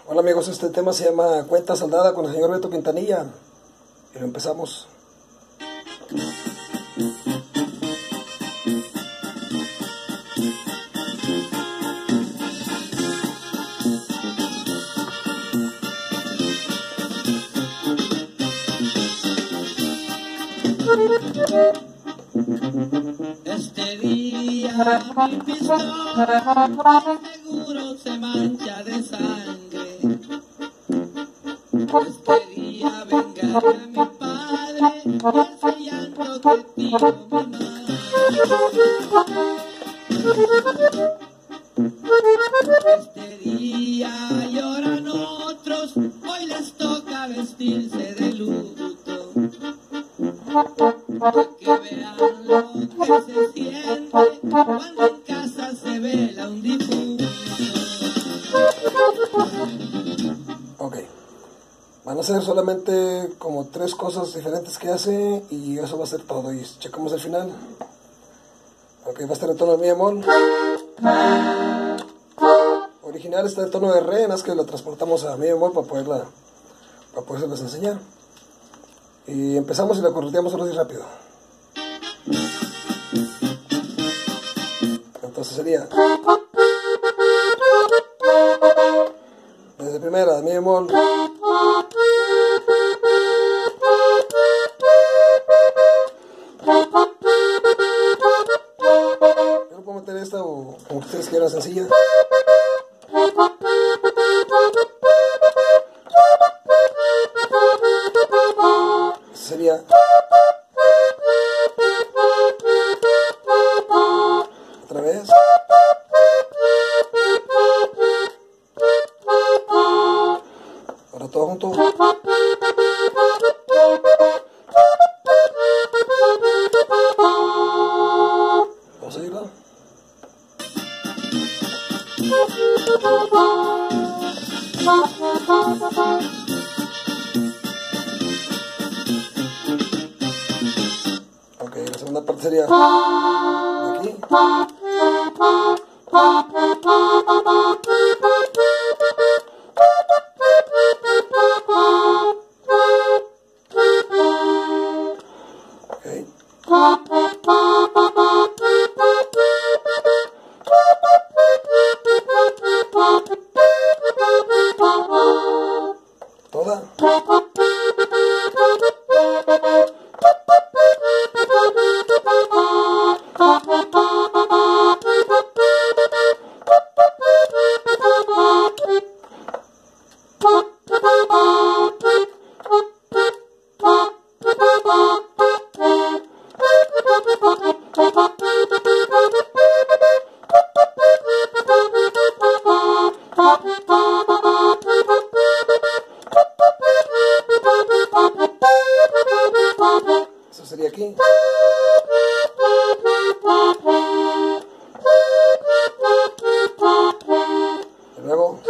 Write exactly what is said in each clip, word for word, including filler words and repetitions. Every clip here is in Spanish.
Hola amigos, este tema se llama Cuenta Saldada con el señor Beto Quintanilla y lo empezamos. Este día mi pistola seguro se mancha de sangre. Este día vengaré a mi padre y ese llanto que tiro mi madre. Este día lloran otros, hoy les toca vestirse de luto. Para que vean lo que se siente cuando en casa se vela un difunto. Ok, van a ser solamente como tres cosas diferentes que hace y eso va a ser todo. Y checamos el final. Ok, va a estar en tono de mi bemol. Original está en tono de re, más que lo transportamos a mi bemol para poderla, para poderles enseñar. Y empezamos y la correteamos ahora sí rápido. Entonces sería desde primera, mi bemol, yo no puedo meter esta o como ustedes quieran, sencilla. Sería otra vez. Ahora todo junto. Vamos a irla. Ok, la segunda parte sería de aquí. Okay. Toda. Eso sería aquí. Y luego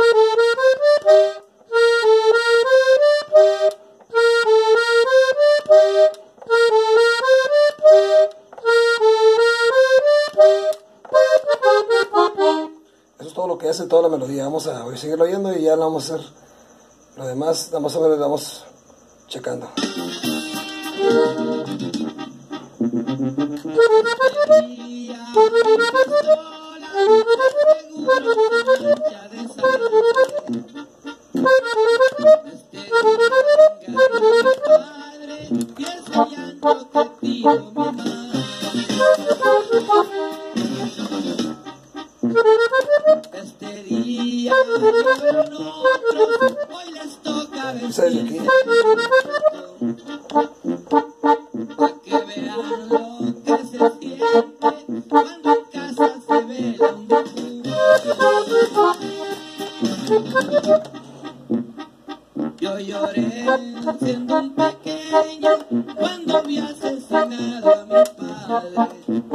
eso es todo lo que hace toda la melodía. Vamos a voy a seguirlo oyendo y ya lo vamos a hacer. Lo demás, vamos a ver, vamos checando. Este día lloran otros, hoy les toca vestirse para que vean lo que se siente cuando en casa se vela un difunto. Yo lloré siendo un pequeño cuando vi asesinado a mi padre.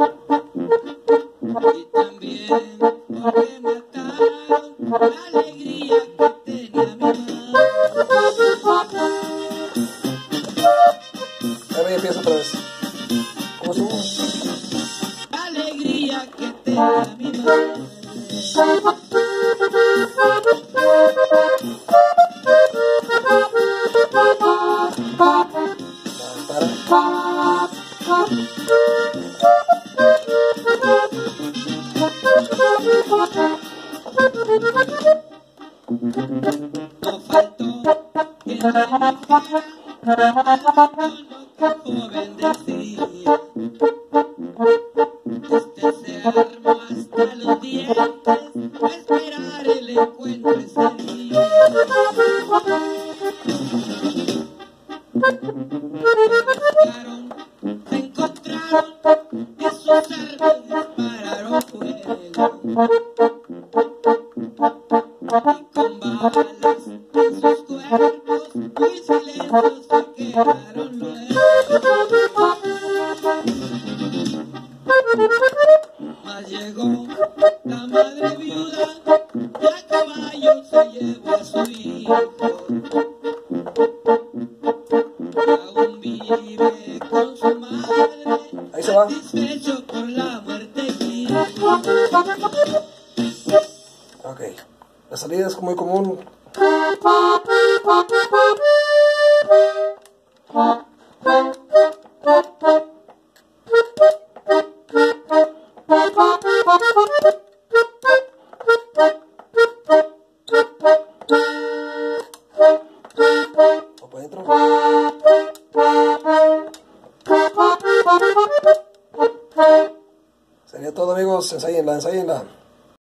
Y también porque mataron la alegría que tenía mi madre. Ahora ya empieza otra vez. ¿Cómo estuvo? La alegría que tenía mi madre. joven decía, este se armó hasta los dientes a esperar el encuentro ese día. Buscaron, se encontraron y sus armas dispararon fuego, y con balas en sus cuerpos y silencio se quedaron luego. Mas llegó la madre viuda y a caballo se llevó a su hijo. Aún vive con su madre, Ahí se va. satisfecho por la muerte que hizo. Ok. La salida es muy común. O para adentro. Sería todo, amigos. Ensáyenla, ensáyenla.